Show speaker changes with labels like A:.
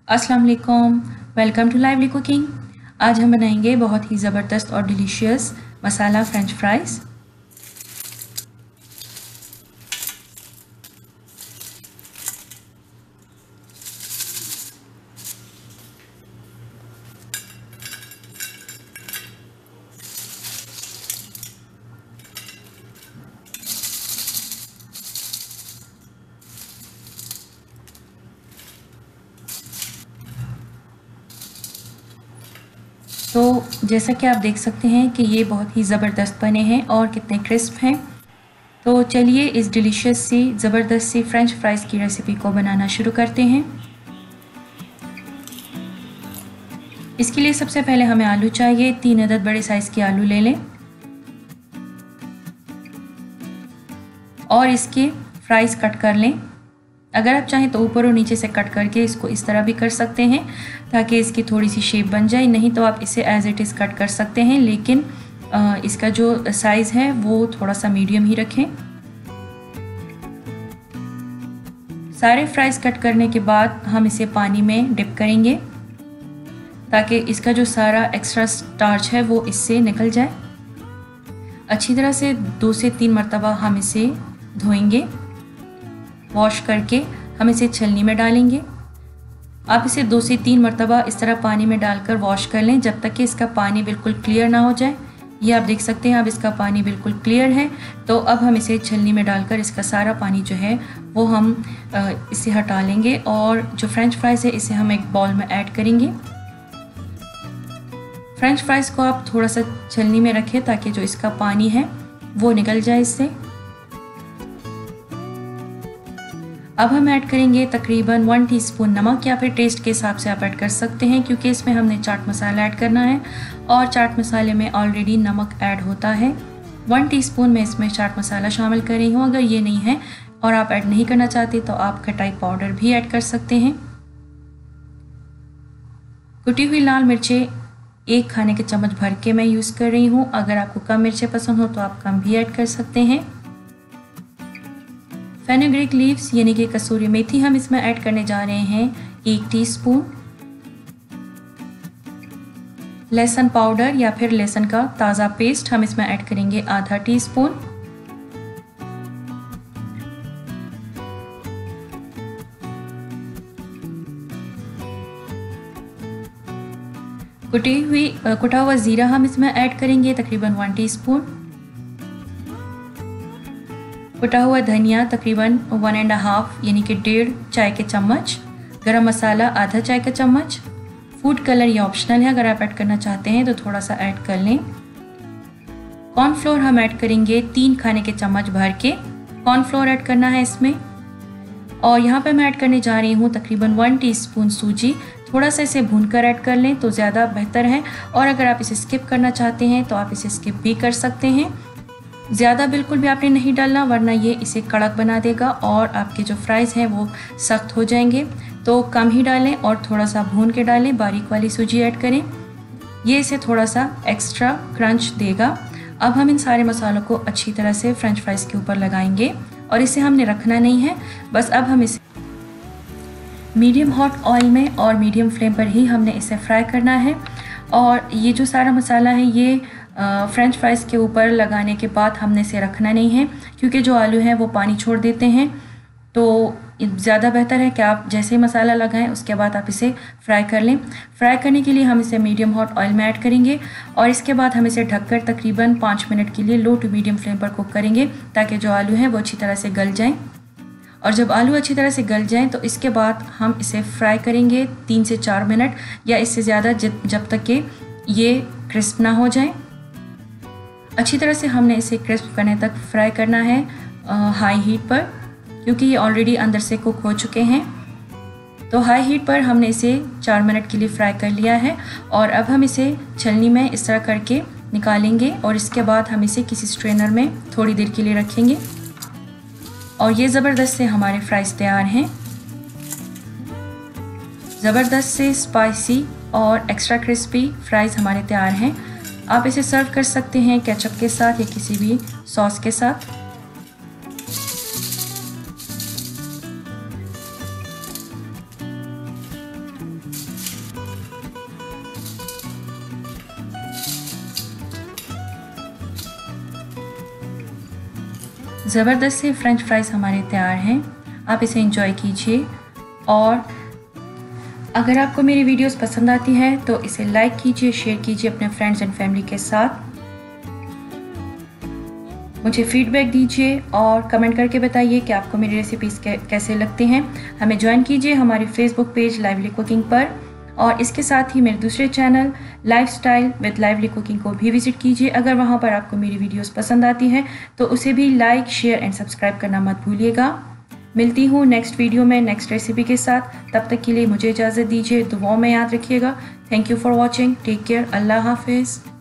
A: अस्सलाम वालेकुम, welcome to lively cooking. आज हम बनाएंगे बहुत ही ज़बरदस्त और डिलीशियस मसाला फ्रेंच फ्राइज़। तो जैसा कि आप देख सकते हैं कि ये बहुत ही ज़बरदस्त बने हैं और कितने क्रिस्प हैं। तो चलिए इस डिलीशियस सी ज़बरदस्त सी फ्रेंच फ्राइज़ की रेसिपी को बनाना शुरू करते हैं। इसके लिए सबसे पहले हमें आलू चाहिए। 3 अदद बड़े साइज़ के आलू ले लें और इसके फ्राइज़ कट कर लें। अगर आप चाहें तो ऊपर और नीचे से कट करके इसको इस तरह भी कर सकते हैं ताकि इसकी थोड़ी सी शेप बन जाए, नहीं तो आप इसे एज इट इज़ कट कर सकते हैं, लेकिन इसका जो साइज़ है वो थोड़ा सा मीडियम ही रखें। सारे फ्राइज़ कट करने के बाद हम इसे पानी में डिप करेंगे ताकि इसका जो सारा एक्स्ट्रा स्टार्च है वो इससे निकल जाए। अच्छी तरह से 2 से 3 मरतबा हम इसे धोएंगे। वॉश करके हम इसे छलनी में डालेंगे। आप इसे 2 से 3 मरतबा इस तरह पानी में डालकर वॉश कर लें जब तक कि इसका पानी बिल्कुल क्लियर ना हो जाए। ये आप देख सकते हैं अब इसका पानी बिल्कुल क्लियर है। तो अब हम इसे छलनी में डालकर इसका सारा पानी जो है वो हम इसे हटा लेंगे और जो फ्रेंच फ्राइज़ है इसे हम एक बाउल में ऐड करेंगे। फ्रेंच फ्राइज़ को आप थोड़ा सा छलनी में रखें ताकि जो इसका पानी है वो निकल जाए इससे। अब हम ऐड करेंगे तकरीबन 1 टीस्पून नमक, या फिर टेस्ट के हिसाब से आप ऐड कर सकते हैं क्योंकि इसमें हमने चाट मसाला ऐड करना है और चाट मसाले में ऑलरेडी नमक ऐड होता है। 1 टीस्पून में इसमें चाट मसाला शामिल कर रही हूँ। अगर ये नहीं है और आप ऐड नहीं करना चाहते तो आप खटाई पाउडर भी ऐड कर सकते हैं। कुटी हुई लाल मिर्चें 1 खाने के चम्मच भर के मैं यूज़ कर रही हूँ। अगर आपको कम मिर्चें पसंद हो तो आप कम भी ऐड कर सकते हैं। फेनुग्रीक लीव्स यानी कि कसूरी मेथी हम इसमें ऐड करने जा रहे हैं 1 टीस्पून। लहसुन पाउडर या फिर लहसुन का ताज़ा पेस्ट हम इसमें ऐड करेंगे आधा टीस्पून। कुटा हुआ ज़ीरा हम इसमें ऐड करेंगे तकरीबन 1 टीस्पून। कुटा हुआ धनिया तकरीबन 1.5 यानी कि 1.5 चाय के चम्मच। गरम मसाला आधा चाय का चम्मच। फूड कलर ये ऑप्शनल है, अगर आप ऐड करना चाहते हैं तो थोड़ा सा ऐड कर लें। कॉर्नफ्लोर हम ऐड करेंगे 3 खाने के चम्मच भर के कॉर्नफ्लोर ऐड करना है इसमें। और यहाँ पे मैं ऐड करने जा रही हूँ तकरीबन 1 टीस्पून सूजी। थोड़ा सा इसे भूनकर ऐड कर लें तो ज़्यादा बेहतर है, और अगर आप इसे स्किप करना चाहते हैं तो आप इसे स्किप भी कर सकते हैं। ज़्यादा बिल्कुल भी आपने नहीं डालना वरना ये इसे कड़क बना देगा और आपके जो फ्राइज़ हैं वो सख्त हो जाएंगे। तो कम ही डालें और थोड़ा सा भून के डालें। बारीक वाली सूजी ऐड करें, ये इसे थोड़ा सा एक्स्ट्रा क्रंच देगा। अब हम इन सारे मसालों को अच्छी तरह से फ्रेंच फ्राइज़ के ऊपर लगाएंगे और इसे हमने रखना नहीं है, बस अब हम इसे मीडियम हॉट ऑयल में और मीडियम फ्लेम पर ही हमने इसे फ्राई करना है। और ये जो सारा मसाला है ये फ्रेंच फ्राइज़ के ऊपर लगाने के बाद हमने इसे रखना नहीं है क्योंकि जो आलू हैं वो पानी छोड़ देते हैं। तो ज़्यादा बेहतर है कि आप जैसे ही मसाला लगाएं उसके बाद आप इसे फ्राई कर लें। फ्राई करने के लिए हम इसे मीडियम हॉट ऑयल में ऐड करेंगे और इसके बाद हम इसे ढककर तकरीबन 5 मिनट के लिए लो टू मीडियम फ्लेम पर कुक करेंगे ताकि जो आलू हैं वो अच्छी तरह से गल जाएँ। और जब आलू अच्छी तरह से गल जाएं तो इसके बाद हम इसे फ्राई करेंगे 3 से 4 मिनट या इससे ज़्यादा, जब तक कि ये क्रिस्प ना हो जाए। अच्छी तरह से हमने इसे क्रिस्प करने तक फ्राई करना है हाई हीट पर, क्योंकि ये ऑलरेडी अंदर से कुक हो चुके हैं। तो हाई हीट पर हमने इसे 4 मिनट के लिए फ्राई कर लिया है और अब हम इसे छलनी में इस तरह करके निकालेंगे और इसके बाद हम इसे किसी स्ट्रेनर में थोड़ी देर के लिए रखेंगे। और ये ज़बरदस्त से हमारे फ्राइज़ तैयार हैं। ज़बरदस्त से स्पाइसी और एक्स्ट्रा क्रिस्पी फ्राइज़ हमारे तैयार हैं। आप इसे सर्व कर सकते हैं केचप के साथ या किसी भी सॉस के साथ। ज़बरदस्त से फ्रेंच फ्राइज़ हमारे तैयार हैं। आप इसे एंजॉय कीजिए और अगर आपको मेरी वीडियोस पसंद आती हैं तो इसे लाइक कीजिए, शेयर कीजिए अपने फ्रेंड्स एंड फैमिली के साथ। मुझे फीडबैक दीजिए और कमेंट करके बताइए कि आपको मेरी रेसिपीज़ कैसे लगते हैं। हमें ज्वाइन कीजिए हमारे फेसबुक पेज लाइवली कुकिंग पर और इसके साथ ही मेरे दूसरे channel lifestyle with lively cooking को भी विज़िट कीजिए। अगर वहाँ पर आपको मेरी वीडियोस पसंद आती हैं तो उसे भी लाइक, शेयर एंड सब्सक्राइब करना मत भूलिएगा। मिलती हूँ नेक्स्ट वीडियो में नेक्स्ट रेसिपी के साथ। तब तक के लिए मुझे इजाज़त दीजिए। दुआओं में याद रखिएगा। Thank you for watching. Take care. अल्लाह हाफिज़।